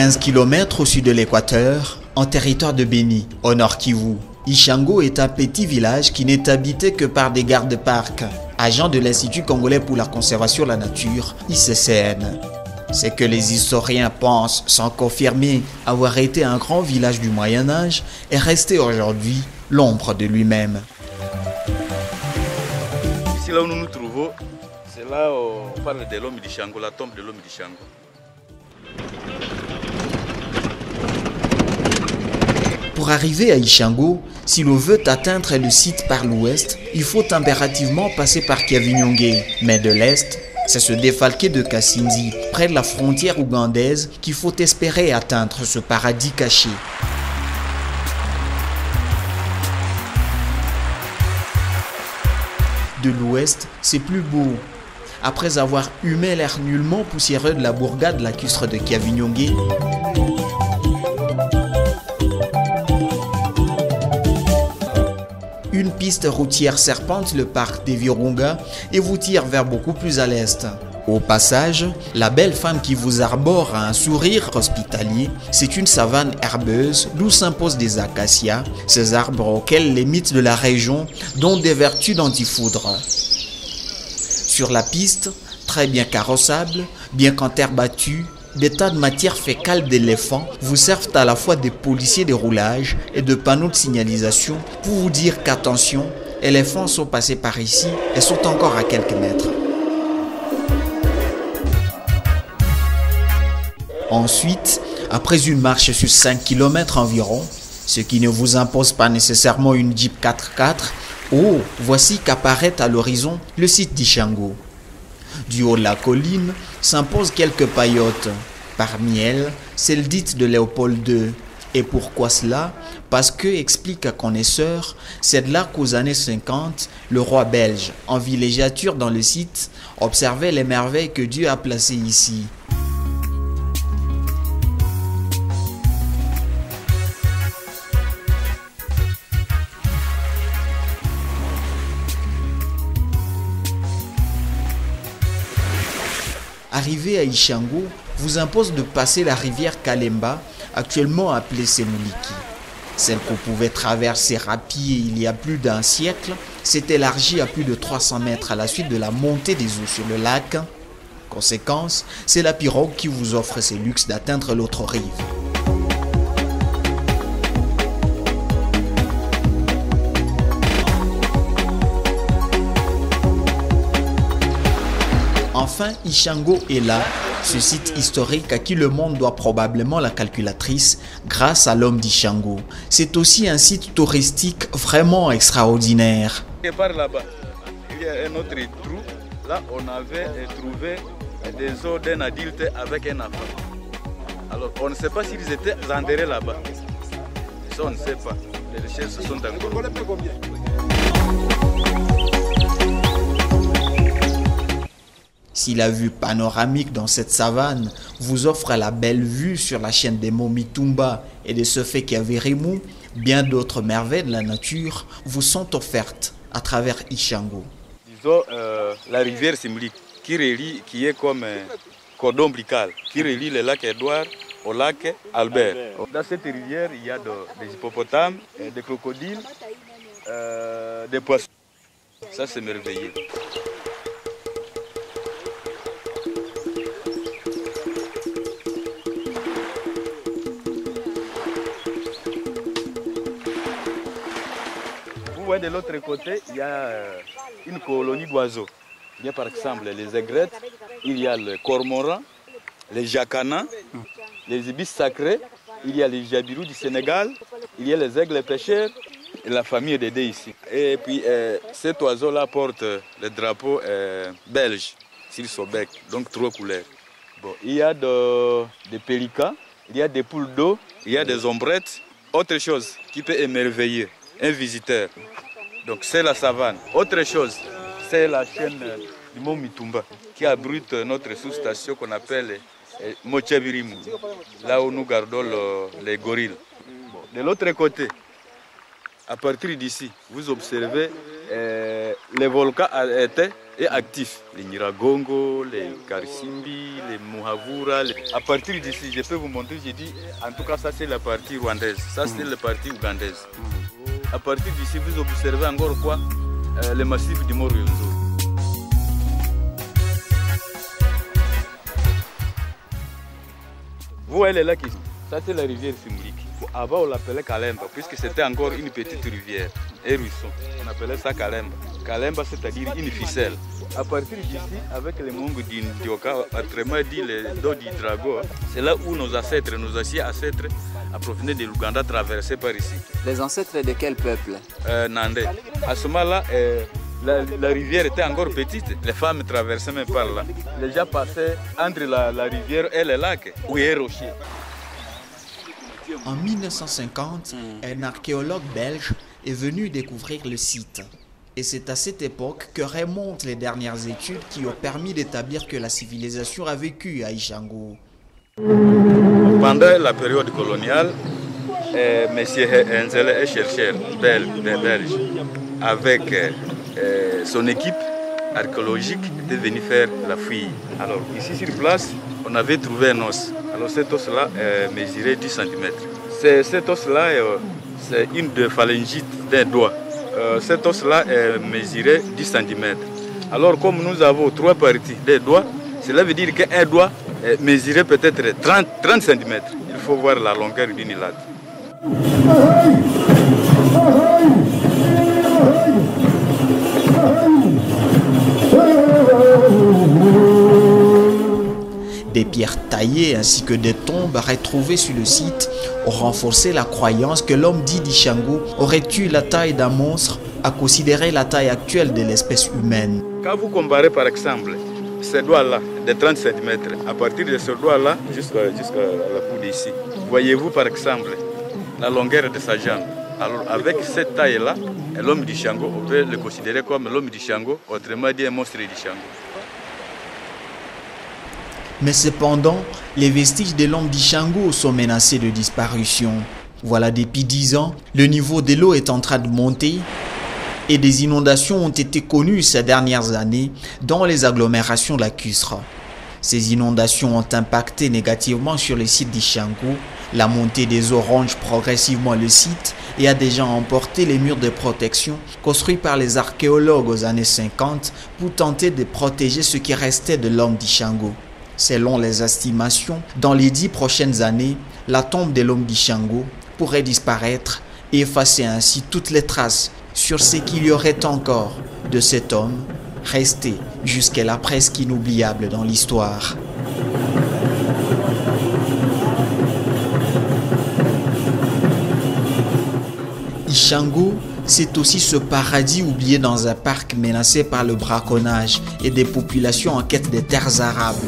15 km au sud de l'équateur, en territoire de Beni, au nord Kivu, Ishango est un petit village qui n'est habité que par des gardes-parcs, agents de l'Institut congolais pour la conservation de la nature, ICCN. C'est que les historiens pensent, sans confirmer, avoir été un grand village du Moyen-Âge est resté aujourd'hui l'ombre de lui-même. Ici là où nous nous trouvons, c'est là où on parle de l'homme d'Ishango, la tombe de l'homme d'Ishango. Pour arriver à Ishango, si l'on veut atteindre le site par l'ouest, il faut impérativement passer par Kiavinyonge. Mais de l'est, c'est se défalquer de Kasindi, près de la frontière ougandaise, qu'il faut espérer atteindre ce paradis caché. De l'ouest, c'est plus beau. Après avoir humé l'air nullement poussiéreux de la bourgade lacustre de Kiavinyonge, une piste routière serpente le parc des Virunga et vous tire vers beaucoup plus à l'est. Au passage, la belle femme qui vous arbore a un sourire hospitalier. C'est une savane herbeuse d'où s'imposent des acacias, ces arbres auxquels les mythes de la région donnent des vertus d'antifoudre. Sur la piste, très bien carrossable, bien qu'en terre battue, des tas de matières fécales d'éléphants vous servent à la fois des policiers de roulage et de panneaux de signalisation pour vous dire qu'attention, éléphants sont passés par ici et sont encore à quelques mètres. Ensuite, après une marche sur 5 km environ, ce qui ne vous impose pas nécessairement une Jeep 4x4, oh, voici qu'apparaît à l'horizon le site d'Ishango. Du haut de la colline s'imposent quelques paillotes. Parmi elles, celle dite de Léopold II. Et pourquoi cela? Parce que, explique un connaisseur, c'est de là qu'aux années 50, le roi belge, en villégiature dans le site, observait les merveilles que Dieu a placées ici. Arrivé à Ishango vous impose de passer la rivière Kalemba, actuellement appelée Semuliki. Celle qu'on pouvait traverser à pied il y a plus d'un siècle s'est élargie à plus de 300 mètres à la suite de la montée des eaux sur le lac. Conséquence, c'est la pirogue qui vous offre ces luxes d'atteindre l'autre rive. Enfin, Ishango est là, ce site historique à qui le monde doit probablement la calculatrice grâce à l'homme d'Ishango. C'est aussi un site touristique vraiment extraordinaire. Et par là-bas, il y a un autre trou. Là, on avait trouvé des os d'un adulte avec un enfant. Alors, on ne sait pas s'ils étaient enterrés là-bas. Ça, on ne sait pas. Les recherches sont encore. Si la vue panoramique dans cette savane vous offre la belle vue sur la chaîne des monts Mitumba et de Sefé Kiavirimu, bien d'autres merveilles de la nature vous sont offertes à travers Ishango. Disons la rivière Semuliki qui est comme un cordon ombilical, qui relie le lac Édouard au lac Albert. Dans cette rivière, il y a des hippopotames, des crocodiles, des poissons. Ça, c'est merveilleux. De l'autre côté, il y a une colonie d'oiseaux. Il y a par exemple les aigrettes, il y a le cormoran, les jacanas, les ibis sacrés, il y a les jabirous du Sénégal, il y a les aigles pêcheurs et la famille Dédé ici. Et puis cet oiseau-là porte le drapeau belge sur son bec, donc 3 couleurs. Bon, il y a des pélicans, il y a des poules d'eau, il y a des ombrettes. Autre chose qui peut émerveiller un visiteur. Donc c'est la savane. Autre chose, c'est la chaîne du mont Mitumba qui abrite notre sous-station qu'on appelle Mochabirimu, là où nous gardons les gorilles. De l'autre côté, à partir d'ici, vous observez les volcans étaient est actif. Les Nyiragongo, les Karisimbi, les Muhavura. À partir d'ici, je peux vous montrer, j'ai dit, en tout cas ça c'est la partie rwandaise, ça c'est la partie ougandaise. À partir d'ici, vous observez encore quoi? Le massif du Mont Rwenzori. Vous voyez là qui ça c'est la rivière Simuliki. Avant on l'appelait Kalemba puisque c'était encore une petite rivière, un ruisseau. On appelait ça Kalemba. Kalemba c'est-à-dire une ficelle. À partir d'ici, avec les Mungu d'Indioka, autrement dit les dos du Drago, c'est là où nos ancêtres, nos anciens ancêtres, provenaient de l'Ouganda, traversés par ici. Les ancêtres de quel peuple? Nandais. À ce moment-là, la rivière était encore petite, les femmes traversaient même par là. Les gens passaient entre la rivière et le lac, où il y a rocher. En 1950, un archéologue belge est venu découvrir le site. Et c'est à cette époque que remontent les dernières études qui ont permis d'établir que la civilisation a vécu à Ishango. Pendant la période coloniale, M. Enzele est chercheur belge avec son équipe archéologique était venu faire la fouille. Alors ici sur place, on avait trouvé un os. Alors cet os-là mesurait 10 cm. Cet os-là, c'est une de phalangites d'un doigt. Cet os-là mesurait 10 cm. Alors comme nous avons 3 parties des doigts, cela veut dire qu'un doigt mesurait peut-être 30 cm. Il faut voir la longueur d'une latte. Des pierres taillées ainsi que des tombes retrouvées sur le site ont renforcé la croyance que l'homme dit d'Ishango aurait eu la taille d'un monstre à considérer la taille actuelle de l'espèce humaine. Quand vous comparez par exemple ces doigts-là de 30 cm, à partir de ce doigt-là jusqu'à la coude ici, voyez-vous par exemple la longueur de sa jambe. Alors avec cette taille-là, l'homme d'Ishango, on peut le considérer comme l'homme d'Ishango, autrement dit un monstre d'Ishango. Mais cependant, les vestiges de l'homme d'Ishango sont menacés de disparition. Voilà, depuis 10 ans, le niveau de l'eau est en train de monter et des inondations ont été connues ces dernières années dans les agglomérations lacustres. Ces inondations ont impacté négativement sur le site d'Ishango. La montée des eaux ronge progressivement le site et a déjà emporté les murs de protection construits par les archéologues aux années 50 pour tenter de protéger ce qui restait de l'homme d'Ishango. Selon les estimations, dans les 10 prochaines années, la tombe de l'homme d'Ishango pourrait disparaître et effacer ainsi toutes les traces sur ce qu'il y aurait encore de cet homme resté jusqu'à la presque inoubliable dans l'histoire. Ishango, c'est aussi ce paradis oublié dans un parc menacé par le braconnage et des populations en quête des terres arables.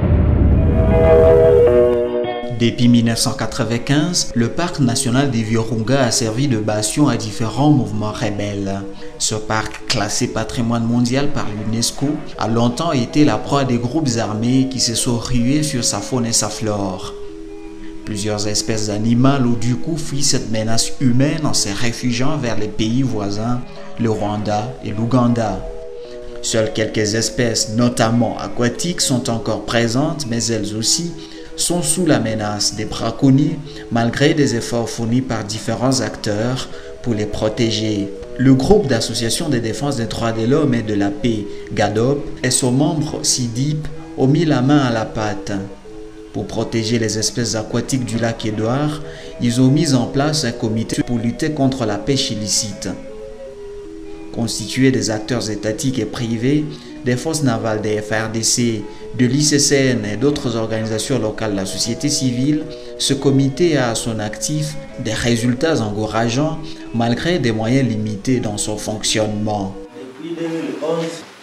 Depuis 1995, le parc national des Virunga a servi de bastion à différents mouvements rebelles. Ce parc, classé patrimoine mondial par l'UNESCO, a longtemps été la proie des groupes armés qui se sont rués sur sa faune et sa flore. Plusieurs espèces animales ont du coup fui cette menace humaine en se réfugiant vers les pays voisins, le Rwanda et l'Ouganda. Seules quelques espèces, notamment aquatiques, sont encore présentes, mais elles aussi sont sous la menace des braconniers, malgré des efforts fournis par différents acteurs pour les protéger. Le groupe d'associations de défense des droits de l'homme et de la paix, GADOP, et son membre SIDIP ont mis la main à la pâte. Pour protéger les espèces aquatiques du lac Édouard, ils ont mis en place un comité pour lutter contre la pêche illicite. Constitué des acteurs étatiques et privés, des forces navales des FARDC, de l'ICCN et d'autres organisations locales de la société civile, ce comité a à son actif des résultats encourageants malgré des moyens limités dans son fonctionnement. Depuis 2011,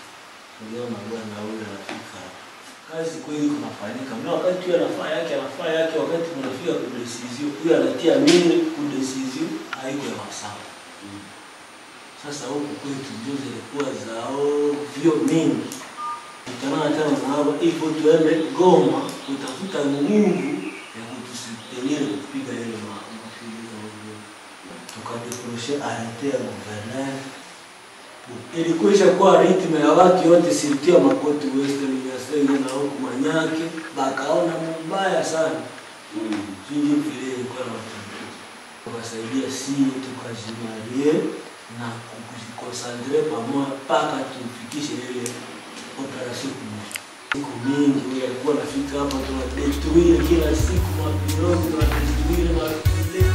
kazi kweli kunafanyika. Na wakati anafanya yake wakati mnafika kwa decision, huyo anatia mimi kwa decision haiko sawa. Sasa huko kwetu ndio zilikuwa zao vio mingi. Tutaona tena mnaaba ipo tuende Goma kutafuta nguvu ya kutusaidia kupiga yale mafikirio. Tukadeproshe arrêter ya gouverneur Ilikuwa ishakuwa ritme ya watu wote sirtia Makoti Western ya sasa na huko Manyake bakaona mbaya sana. Sisi vile ilikuwa na watu. Tukasaidia sisi tukajimarie na kujikonsantre pamoja mpaka tufikishe ile operation kubwa. Siku mingi walikuwa nafika hapa tunadetruire kila siku mapironi tunadetruire mapironi.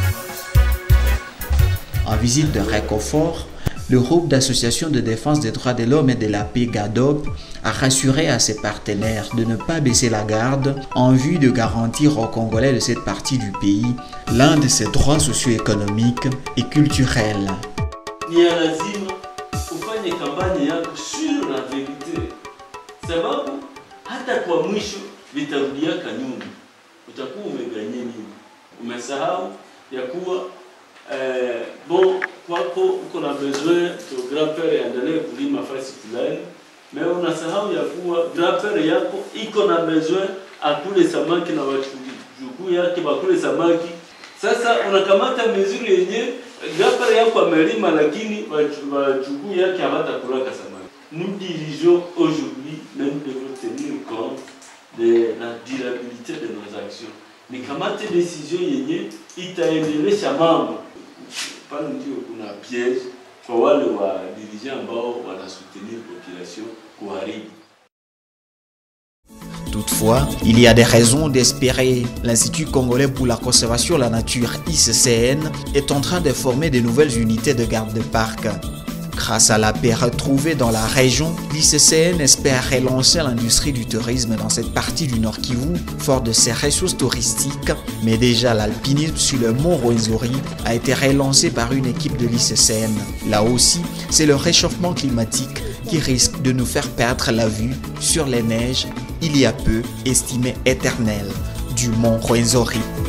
En visite de réconfort, le groupe d'associations de défense des droits de l'homme et de la paix GADOP a rassuré à ses partenaires de ne pas baisser la garde en vue de garantir aux Congolais de cette partie du pays l'un de ses droits socio-économiques et culturels. Ni lazima ufanye kampani yako sur la vérité, sababu hata kwa mwisho vitarudiaka nyuma, utakuwa umeganya nini? Umesahau ya kuwa bon kwako uko na besoin to grand-père yaendelee kulima fasi fulani, mais unasahau ya kuwa grand-père yako iko na besoin akule samaki na wachukuu yake bakule samaki. Sasa unakamata mizuri yenye grand-père yako amelima lakini wachukuu yake hawatakulaka samaki. Nous dirigeons aujourd'hui, nous devons tenir compte de la durabilité de nos actions. Ni kamate décision yenye itaendelesha mambo. Pale ndio kuna piège kwa wale wa dirigeants ambao wanasoutenir population kuharibu. Toutefois, il y a des raisons d'espérer. L'Institut congolais pour la conservation de la nature ICCN est en train de former de nouvelles unités de garde de parc. Grâce à la paix retrouvée dans la région, l'ICCN espère relancer l'industrie du tourisme dans cette partie du Nord Kivu, fort de ses ressources touristiques. Mais déjà, l'alpinisme sur le mont Rwenzori a été relancé par une équipe de l'ICCN. Là aussi, c'est le réchauffement climatique qui risque de nous faire perdre la vue sur les neiges, il y a peu estimées éternelles, du mont Rwenzori.